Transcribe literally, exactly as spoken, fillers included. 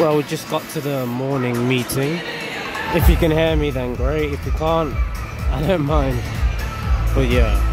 So we just got to the morning meeting. If you can hear me then great, if you can't, I don't mind. But yeah.